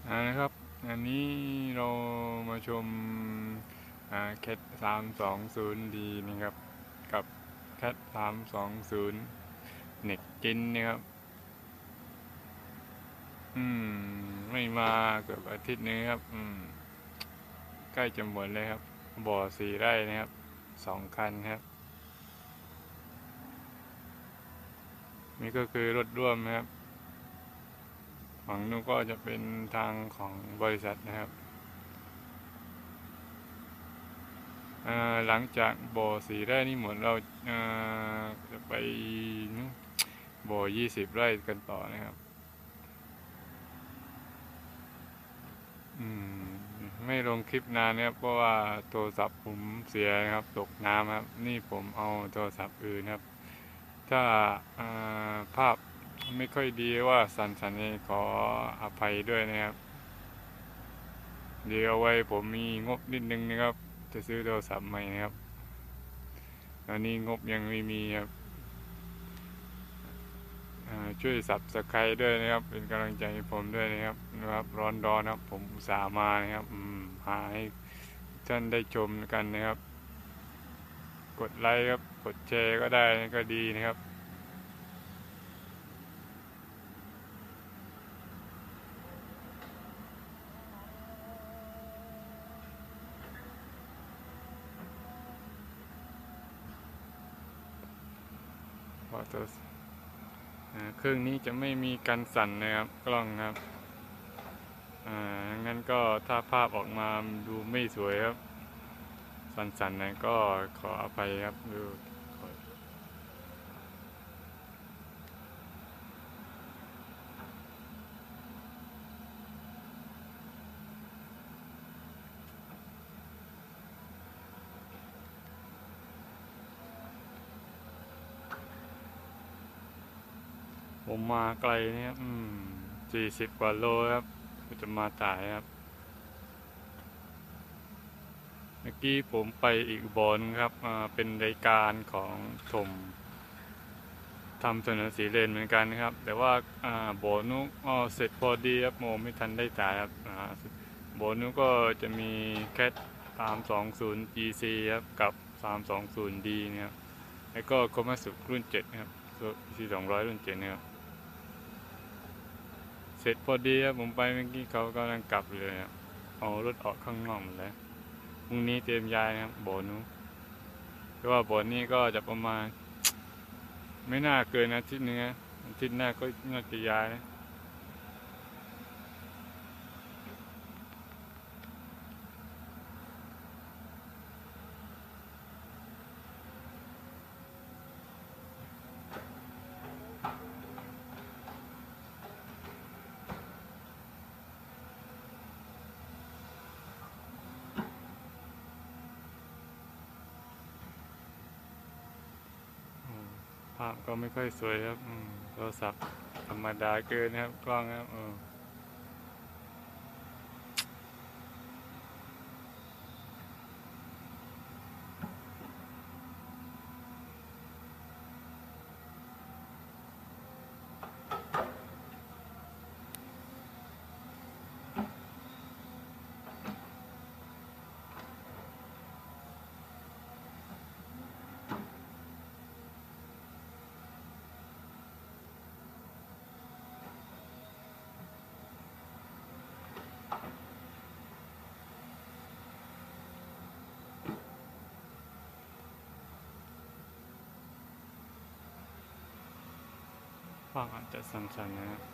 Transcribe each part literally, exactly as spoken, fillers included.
อ่านะครับอันนี้เรามาชมอ่าแคทสามสองศูนย์ดีนะครับกับแคทสามสองศูนย์เน็กจินนะครับอืมไม่มาเกือบอาทิตย์นึงครับอืมใกล้จะหมดเลยครับบ่อสี่ไร่นะครับสองคันครับนี่ก็คือรถร่วมนะครับฝั่งนู้นก็จะเป็นทางของบริษัทนะครับหลังจากบ่อสีไร่นี่หมดเราจะไปบ่อยี่สิบไร่กันต่อนะครับอืมไม่ลงคลิปนานนะครับเพราะว่าโทรศัพท์ผมเสียนะครับตกน้ำครับนี่ผมเอาโทรศัพท์อื่นครับถ้าภาพไม่ค่อยดีว่าสั่นๆนี่ขออภัยด้วยนะครับเดี๋ยวเอาไว้ผมมีงบนิดนึงนะครับจะซื้อโทรศัพท์ใหม่นะครับตอนนี้งบยังไม่มีครับช่วยสับสไครด้วยนะครับเป็นกำลังใจให้ผมด้วยนะครับนะครับร้อนดอนครับผมอุตส่าห์มานะครับหาให้ท่านได้ชมกันนะครับกดไลค์ครับกดแชร์ก็ได้ก็ดีนะครับพอตัวเครื่องนี้จะไม่มีกันสั่นนะครับกล้องครับงั้นก็ถ้าภาพออกมาดูไม่สวยครับสั่นๆนะก็ขออภัยครับดูผมมาไกลเนี่ยอืมสี่สิบกว่าโลครับจะมาตายครับเมื่อกี้ผมไปอีกบอนครับเป็นรายการของถมทำถนนสีเลนเหมือนกันนะครับแต่ว่าโบนุกเสร็จพอดีครับโมไม่ทันได้จ่ายครับโบนุกก็จะมีแคทสามสองศูนย์ จี ซี ครับกับสามสองศูนย์ ดี นะครับแล้วก็โคมาสุรุ่นเจ็ดครับซีสองร้อยรุ่นเจ็ดนะครับเสร็จพอดีครับผมไปเมื่อกี้เขากำลังกลับเลยครับเอารถออกข้างนอกหมดแล้วพรุ่งนี้เตรียมย้ายนะครับโบนุเพราะว่าโบนี้ก็จะประมาณไม่น่าเกินอาทิตย์นึงนะอาทิตย์หน้าก็น่าจะย้ายนะภาพก็ไม่ค่อยสวยครับโทรศัพท์ธรรมดาเกินนะครับกล้องครับภาพอาจจะสั้นๆนะครับ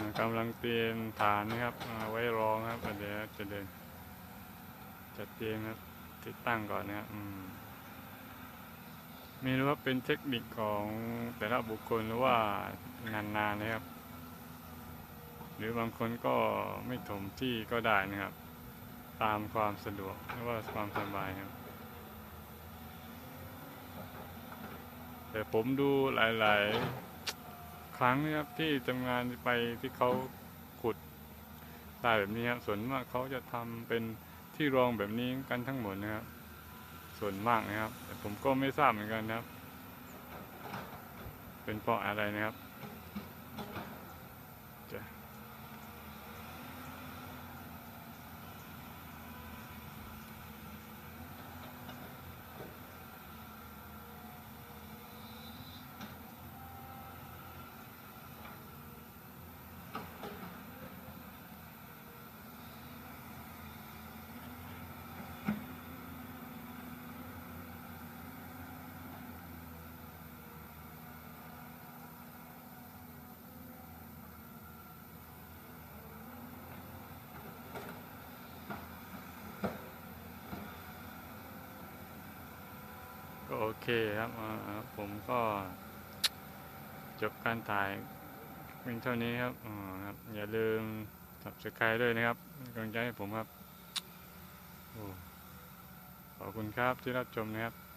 ากำลังเตรียมฐานนะครับไว้รองครับเดี๋ยวจะเดินจะเตรียมครับติดตั้งก่อนนะครับไม่รู้ว่าเป็นเทคนิคของแต่ละบุคคลหรือว่างานนานนะครับหรือบางคนก็ไม่ถมที่ก็ได้นะครับตามความสะดวกหรือว่าความสบายครับแต่ผมดูหลายๆครั้งนะครับที่ทำงานไปที่เขาขุดใต้แบบนี้ครับส่วนมากเขาจะทำเป็นที่รองแบบนี้กันทั้งหมดนะครับส่วนมากนะครับแต่ผมก็ไม่ทราบเหมือนกันนะครับเป็นเพราะอะไรนะครับจะก็โอเคครับผมก็จบการถ่ายเพียงเท่านี้ครับอ๋อครับอย่าลืม Subscribe ด้วยนะครับกำลังใจให้ผมครับขอบคุณครับที่รับชมนะครับ